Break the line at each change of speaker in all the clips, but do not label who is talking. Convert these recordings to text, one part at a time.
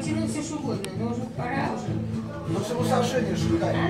тянуть все, что угодно, но уже пора уже.
Ну, самосовершеннейший, да.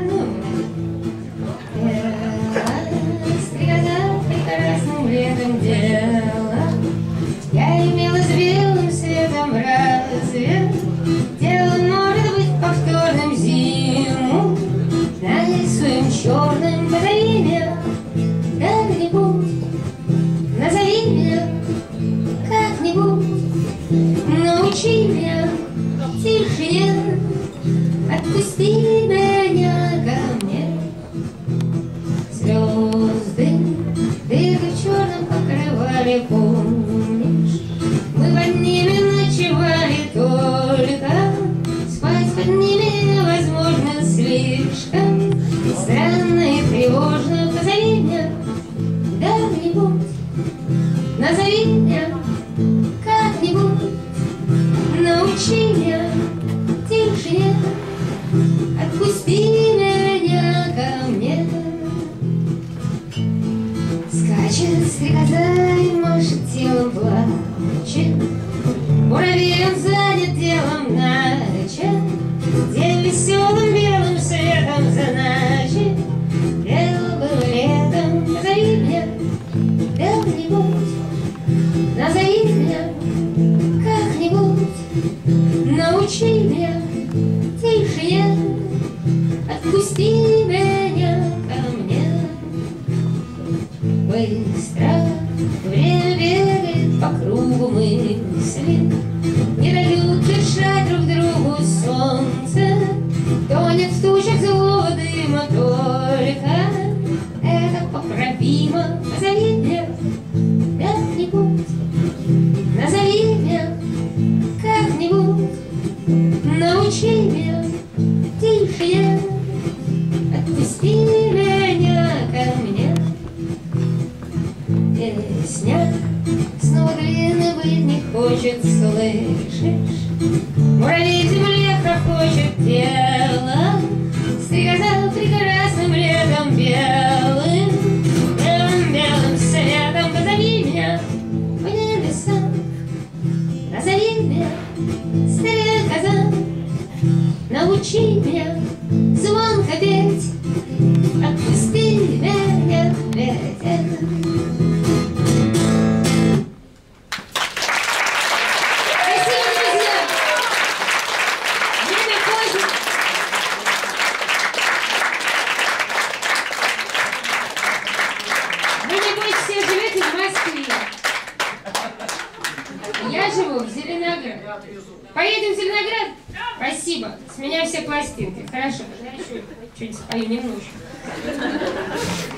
Стрекоза прекрасным летом дело, я имела с белым светом разве дело может быть повторным зиму, нарисуем черным позови меня как-нибудь, назови меня как-нибудь, научи меня тишине, отпусти меня ко мне. Звезды, дыры в черном покрывали, помнишь? Мы под ними ночевали только, спать под ними невозможно слишком. Странно и тревожно, позови меня как-нибудь, назови меня как-нибудь, научи меня тишине, отпусти меня ко мне. Скачет стрекоза и машет телом плачет, муравей он занят делом начат, день веселым белым светом значит, дело было летом, позови меня как-нибудь, назови меня как-нибудь, научи меня тишине, отпусти меня ко мне. Быстро время бегает по кругу мысли, не дают дышать друг другу солнце, тонет в тучах злого дыма только, это поправимо, позови меня как-нибудь, назови меня как-нибудь, научи меня тишине, отпусти меня ко мне. Песня снова длинно быть не хочет, слышишь? Муравей в земле хохочет тело, стрекоза прекрасным летом белым, белым светом, позови меня в небеса, назови меня стрекоза, научи меня звонко петь, отпусти меня ветер. Я живу в Зеленограде. Поедем в Зеленоград? Спасибо. С меня все пластинки. Хорошо. Я еще что-нибудь спою немножко.